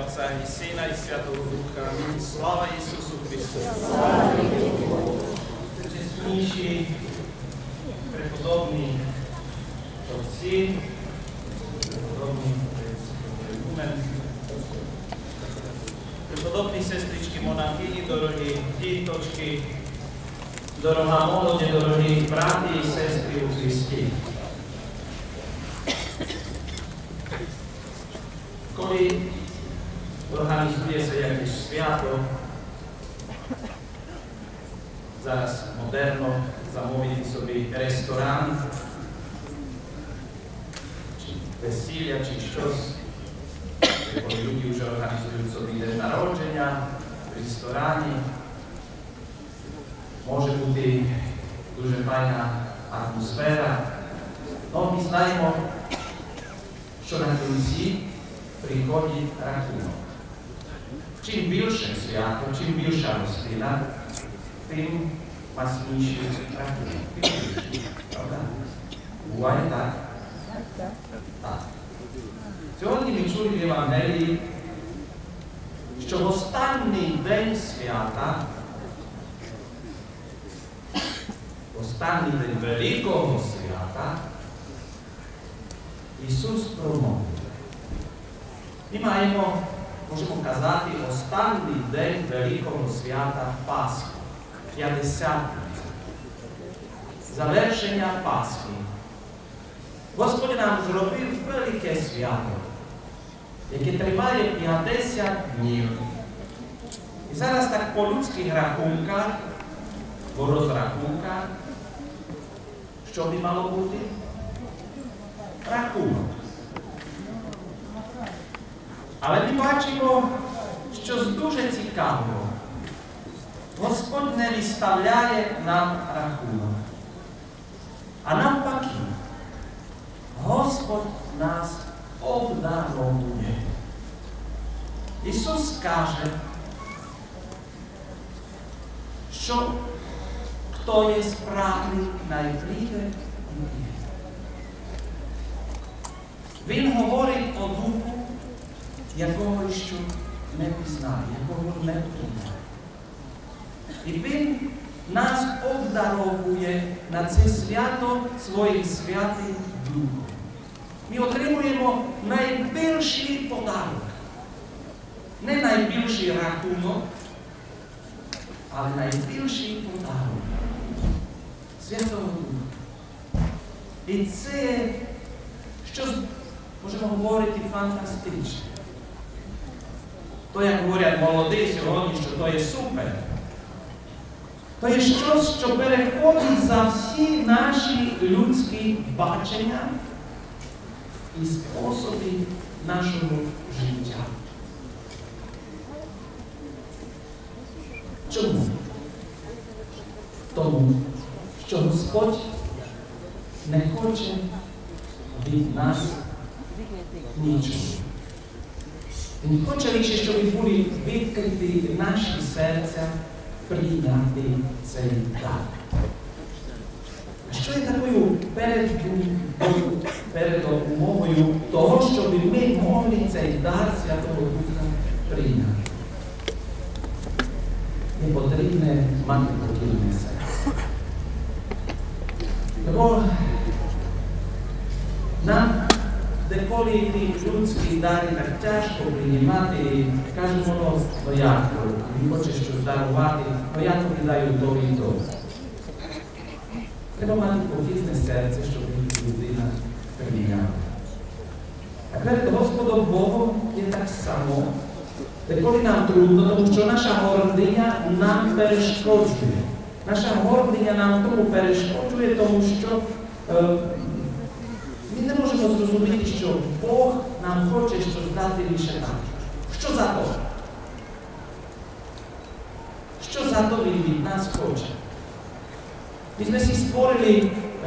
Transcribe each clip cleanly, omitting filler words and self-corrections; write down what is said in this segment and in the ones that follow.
Otca i Syna i Svätého Ducha. Sláva Isusu Christu. Čestnejší, prepodobný otci, prepodobný lumen, prepodobní sestričky monachyni, dorohí dítočky, dorohá molode, dorohí bratí i sestry u Kristi. Коли організується якесь свято, зараз модерно замовити собі ресторан, чи весілля, чи щось, коли люди вже організують собі день народження в ресторані, може бути дуже файна атмосфера, але ми знаємо, що на кінці приходить рахунок. Чим більше свято, чим більша гостина, тим масніший рахунок. Правда? Буває так? Так. Сьогодні ми чули в Євангелії, що в останній день свята, в останній день великого свята, Ісус промовив. Ми маємо, можемо казати, останній день великого свята Пасхи, П'ятдесятниця, завершення Пасхи. Господь нам зробив велике свято, яке триває 50 днів. І зараз так по людських рахунках, по розрахунках, що би мало бути? Рахунок. Але ми бачимо, що дуже цікаво. Господь не виставляє нам рахунок. А навпаки, Господь нас обдаровує. Ісус каже, що хто є справний, най прийде і п'є. Він говорить о Духу, якого ще не пізнає, якого не приймає. І Він нас обдаровує на це свято своїм святим Духом. Ми отримуємо найбільший подарунок. Не найбільший рахунок, але найбільший подарунок Святого Духа. І це, що можемо говорити, фантастично. То, як говорять молоді сьогодні, що то є супер. То є щось, що переходить за всі наші людські бачення і способи нашого життя. Чому? Тому, що Господь не хоче від нас нічого. Він хоче лише, щоб ми були відкриті наші серця прийняти цей дар. А що є такою передумовою того, щоб ми могли цей дар Святого Духа прийняти? Не потрібне мати покірне серце. Бо нам деколи ті людські дари так тяжко приймати і кажемо, ну як, він хоче щось дарувати, ну я тобі даю то і то. Треба мати покірне серце, щоб людина прийняла. А перед Господом Богом є так само. Деколи нам трудно, тому що наша гординя нам перешкоджує. Наша гординя нам тому перешкоджує, тому що ми не можемо зрозуміти, що Бог нам хоче щось дати лише так. Що за то? Що за то Він від нас хоче? Ми сме си створили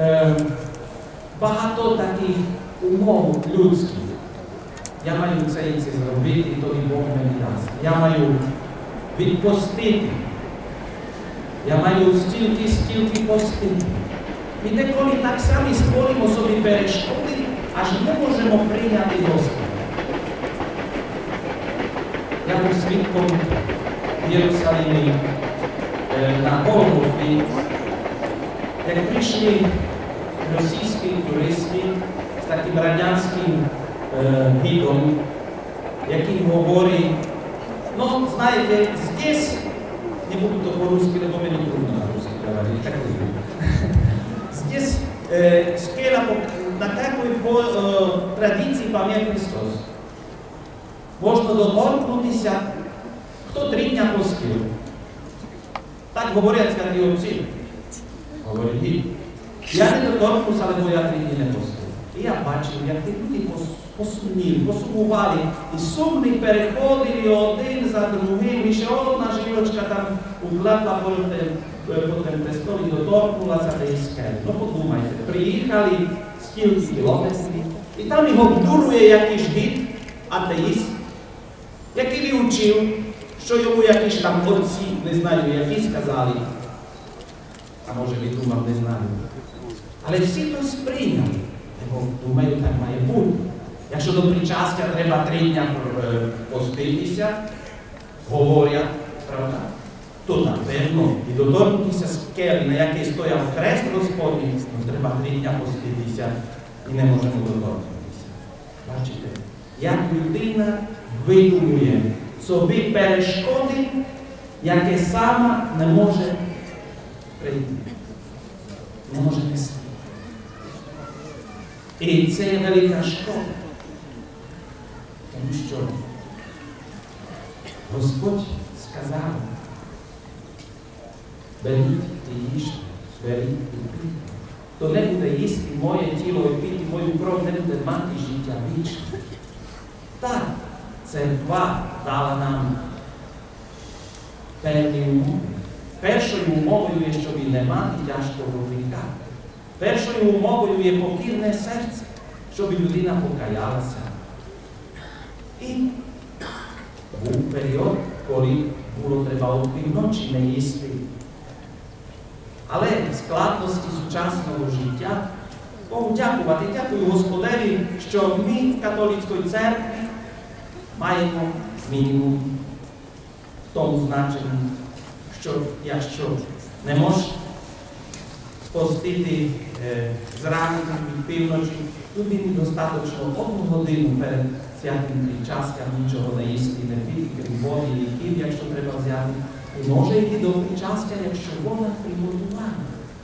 багато таких умов людських. Я маю це і це зробити, і тоді Бог мені дасть. Я маю відпустити. Я маю стільки постити. Ми деколи так самі створимо собі перешкоди, аж не можемо прийняти Господа. Я був свідком в Єрусалимі на Голгофі, як прийшли російські туристи з таким радянським гідом, який говорить, ну, знаєте, здесь, не буду то по-русски, но мне трудно на русский говорить, так здесь скела на такой традиції пам'ять Христос. Можна доторкнутися, хто 3 дня постив. Так говорять святі отці. Говорить гід. Я не доторкнувся, але бо я 3 дні не постив. І я бачив, як ті люди посумували. І сумні переходили один за другим. І ще одна жіночка там уклепла потім тестові доторкнулася до скелі. Ну подумайте, приїхали скільки кілометрів. І там його вдурує якийсь гід, атеїст, який вивчив, що йому якісь там отці, не знаю, які сказали. А може він думав, не знаю. Але всі то сприйняли. Бо думаю, так має бути. Якщо до причастя треба 3 дня поститися, говорять, правда, то напевно і доторкнутися скелі, на якій стояв хрест Господній, треба 3 дня поститися і не можемо доторкнутися. Бачите, як людина видумує собі перешкоди, яке сама не може прийти, не може нести. І це є велика шкода, тому що Господь сказав, беріть і їжте, беріть і пийте. Хто не буде їсти моє тіло і пити мою кров, не буде мати життя вічне. Так, церква дала нам певні умови. Першою умовою є, щоб не мати тяжкого гріха. Першою умовою є покірне серце, щоб людина покаялася. І був період, коли було треба опівночі не їсти. Але в складності сучасного життя, Богу дякувати, дякую Господеві, що ми в католицькій церкві маємо мінімум в тому значенні, що якщо не можеш постити зранку від півночі, тобі достатньо 1 годину перед святим причастям нічого не їсти, не пити, крім води, ліків, якщо треба взяти. І може йти до причастя, якщо вона приготувана.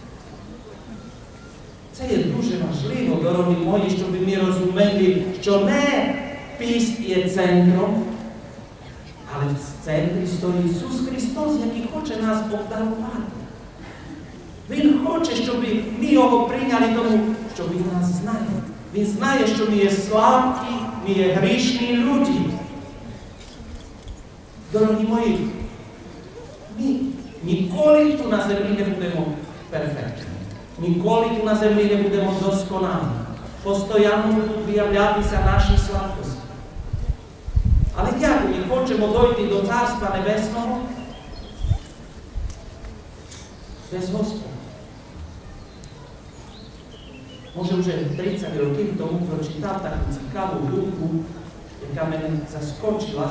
Це є дуже важливо, дорогі мої, щоб ми розуміли, що не піст є центром, але в центрі стоїть Ісус Христос, який хоче нас обдарувати. Він хоче, щоб ми його прийняли тому, що Він нас знає. Він знає, що ми є слабкі, ми є грішні люди. Дорогі мої, ми ніколи тут на землі не будемо перфектні. Ніколи тут на землі не будемо досконалі. Постоянно будуть виявлятися наші слабкості. Але як ми хочемо дойти до Царства Небесного? Без Господа. Може вже 30 років тому прочитав таку цікаву думку, яка мене заскочила.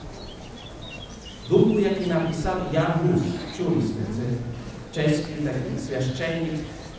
Думку, яку написав Ян Hus. Чули сте, це чеський такий священник.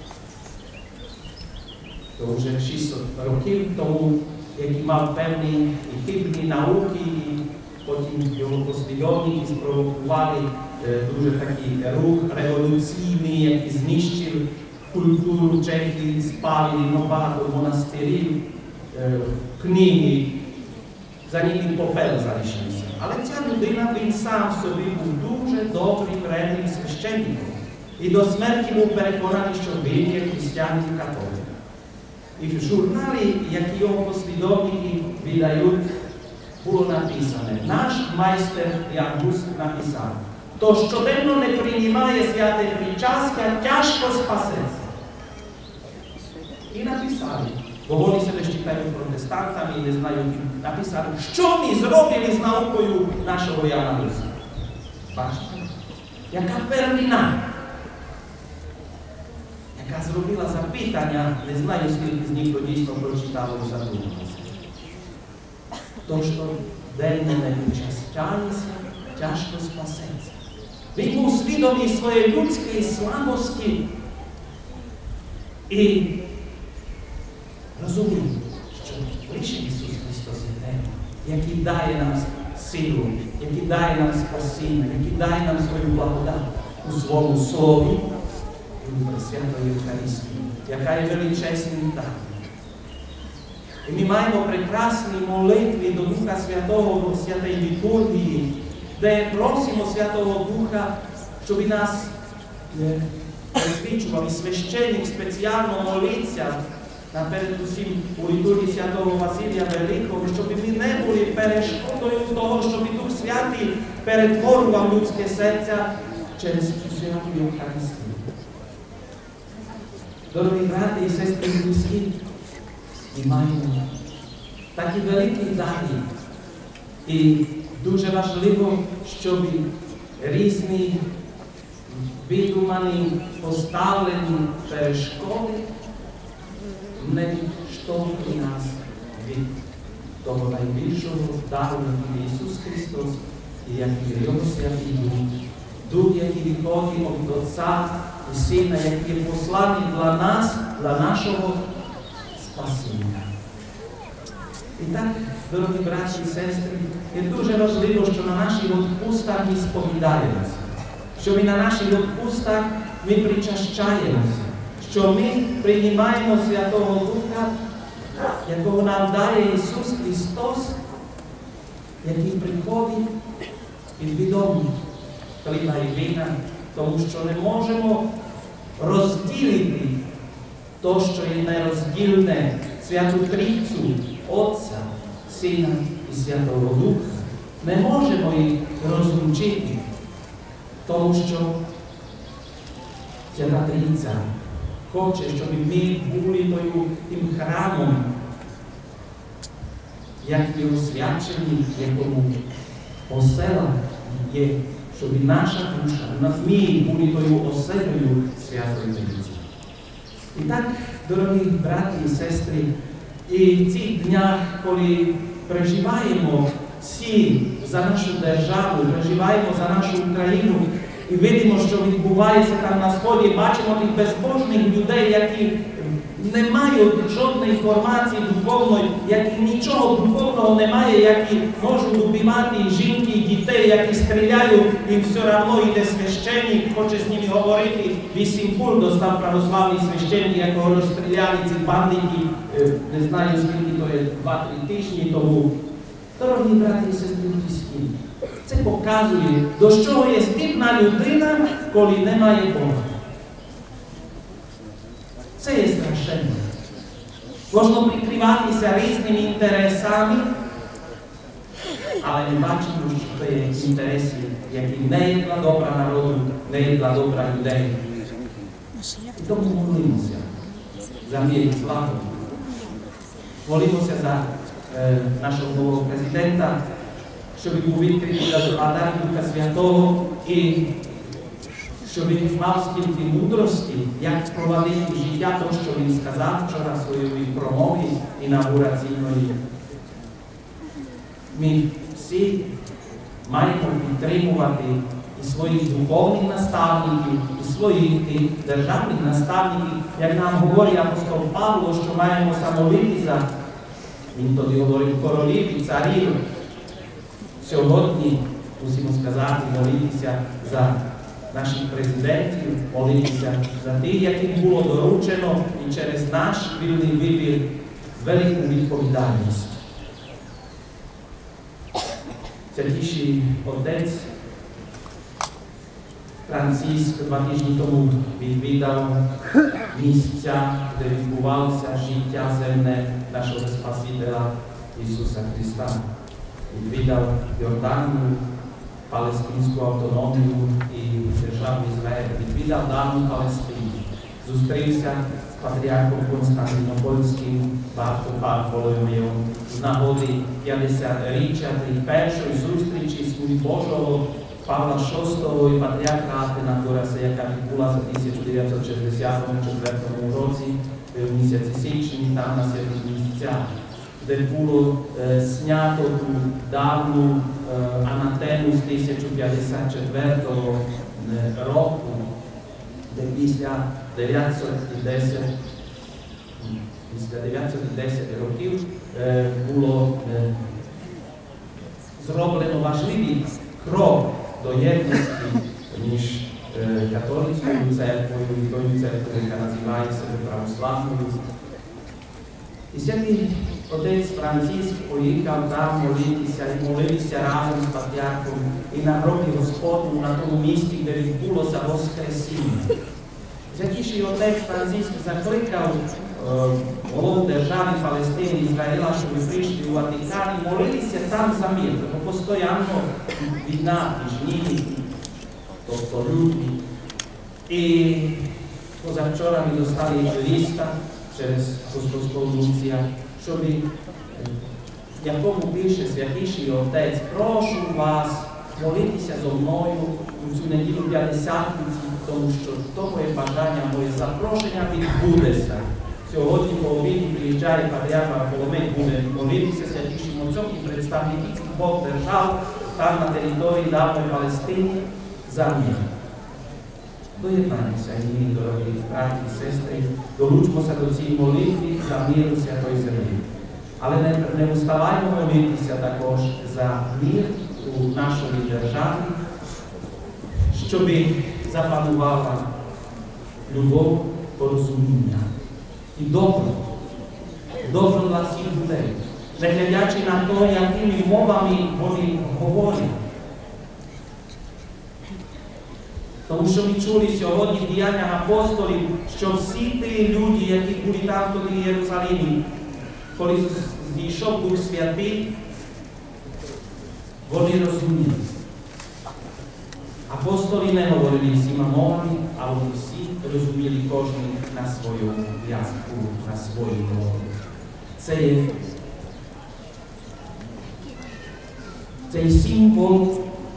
То вже 600 років тому, який мав певні і хибні науки, і потім його послідовники спровокували дуже такий рух революційний, який знищив культуру Чехії, спалили багато монастирів, книги, за ним попел залишився. Але ця людина, він сам собі був дуже добрий, вредним священником. І до смерті був переконаний, що він є християнин і католик. І в журналі, які його послідовники видають, було написане, наш майстер Ян Hus написав, хто щоденно не приймає святе причастя, тяжко спасеться. І написали, бо вони себе вважають протестантами і не знають, написали, що ми зробили з наукою нашого Яна Husa. Бачите? Яка первина, яка зробила запитання, не знаю, скільки з них дійсно прочитало і задумалося. То, що денно не причащалися тяжко спасеться. Він був свідомий своєї людської слабості і розумів, що лише Ісус Христос є тим, який дає нам силу, який дає нам спасіння, який дає нам свою благодать у своєму Слові і у Пресвятої Євхаристії, яка є величезним даром. І ми маємо прекрасні молитви до Духа Святого в Святій Літургії, де просимо Святого Духа, щоб нас присвічував і священник спеціально молиться наперед усім у літургії Святого Василія Великого, щоб ми не були перешкодою того, щоб Дух Святий перетворював людське серця через Святу Євхаристію. Дорогі брати і сестри близькі, ми маємо такі великі дари. І дуже важливо, щоб різні видумані, поставлені перешкоди не штовхли нас від того найбільшого дару, який Ісус Христос і який Його Святий Дух. Дух, який виходить від Отця і Сина, який є посланий для нас, для нашого спасіння. І так, дорогі браті і сестри, є дуже важливо, що на наших відпустах ми сповідаємося, що ми на наших відпустах ми причащаємося, що ми приймаємо Святого Духа, якого нам дає Ісус Христос, який приходить підвідомий хліба і вина, тому що не можемо розділити то, що є нероздільне, Святу Трійцю, Отця, Сина і Святого Духа. Не можемо їх розлучити, тому що Свята Трійця хоче, щоб ми були тим храмом, як є освячені, якому осела є, щоб наша душа, ми були тою оселею Святої Трійці. І так, дорогі браті і сестри, і в цих днях, коли переживаємо всі за нашу державу, переживаємо за нашу Україну, і видимо, що відбувається там на Сході, бачимо тих безбожних людей, які не мають жодної інформації духовної, які нічого духовного немає, які можуть убивати жінки, дітей, які стріляють, і все одно йде священник, хоче з ними говорити. 8 куль достав православний священник, якого розстріляли ці бандити, не знаю, скільки то є, 2-3 тижні тому. Дорогі брати і сестри близькі, це показує, до чого є здібна людина, коли немає Бога. Це є страшенно. Можна прикриватися різними інтересами, але не бачимо, що це є інтереси, які не є для добра народу, не є для добра людей. І тому молимося за мир і славу. Молимося за нашого нового президента, щоб був відкритий для дар Духа Святого і щоб він мав скільки мудрості, як впровадити життя, то, що він сказав вчора в своїй промові інаугураційної. Ми всі маємо підтримувати і своїх духовних наставників, і своїх державних наставників, як нам говорить апостол Павло, що маємо молитися. Він тоді говорив королів і царів. Сьогодні мусимо сказати, молитися за наших президентів, молитися за тих, яким було доручено, і через наш вільний вибір велику відповідальність. Святіший отець Франциск 2 тижні тому відвідав місця, де відбувалося життя земне нашого Спасителя Ісуса Христа. Відвідав Йорданію, Палестинську автономію і державу Ізраїль. Відвідав давню Палестину. Зустрівся з патріархом Константинопольським Варфоломеєм з нагоди 50-річчя першої зустрічі з Божого Павла VI і патріарха Атенатураса, яка відбулася в 1964 році в місяці січні там на святих місцях, де було снято ту давну анатему з 1054 року, де після 910 років було зроблено важливий крок до єдності між католицькою церквою і тою церквою, яка називає себе православною. І святий отець Франциск поїхав там молитися і молився разом з патріархом і на гробі Господню, на тому місці, де відбулося Воскресіння. Святіший отець Франциск закликав голову держави Палестини, Ізраїла, щоб прийшли у Ватикан і молилися там за мир, бо постійно війна між ними, тобто люди. І позавчора ми достали листа через кореспонденція, щоб якому пише Святіший Отець: прошу вас молитися зо мною у цю неділю П'ятдесятниці, тому що то моє бажання, моє запрошення відбудеться. Сьогодні по обіді приїжджає патріарх Варфоломей, буде молитися Святішим Отцом і представники двох держав там на території давної Палестини за мир. Доєднаємося, і ми, дорогі браті і сестри, долучимося до цієї молитви за мир у святої землі. Але не уставаємо молитися також за мир у нашій державі, щоб запанувала любов, порозуміння і добро для всіх людей, не глядячи на те, якими мовами вони говорять. Тому що ми чули сьогодні в діяннях апостолів, що всі ті люди, які були там тоді в Єрусалимі, коли зійшов Дух Святий, вони розуміли. Апостоли не говорили всіма мовами, а вони всі розуміли кожен на своєму язику, на своїй мові. Цей символ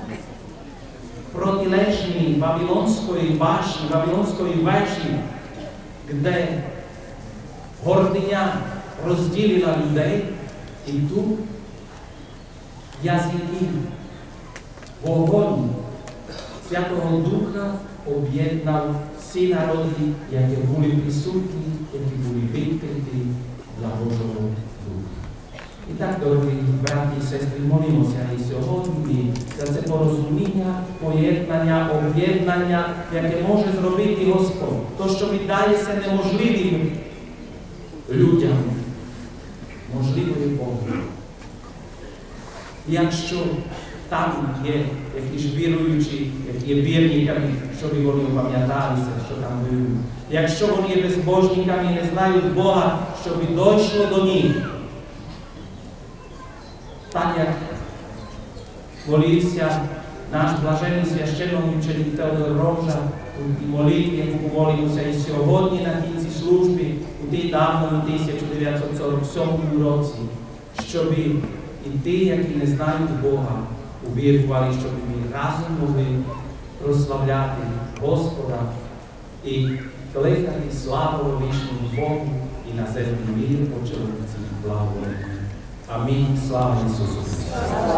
протилежний Вавилонської башні, Вавилонської вежі, де гординя розділила людей, і тут язики, вогонь Святого Духа об'єднав всі народи, які були присутні, які були відкриті для Божого Духа. І так, дорогі браті і сестри, молимося і сьогодні за це порозуміння, поєднання, об'єднання, яке може зробити Господь. То, що віддається неможливим людям, можливо і Богу. Якщо там є якісь віруючі, які є вірниками, щоб вони пам'яталися, що там вірують. Якщо вони є безбожниками і не знають Бога, щоб дійшло до них. Так як молився наш блаженний священномученик Теодор Ромжа у молитві, яку помолимося і сьогодні на кінці служби, у тій давному 1947 році, щоб і ті, які не знають Бога, увірували, щоб ми разом могли прославляти Господа і кликати славу вічному Богу і на землі мир по чоловіці благоволення. Амінь. Слава Ісусу Христу!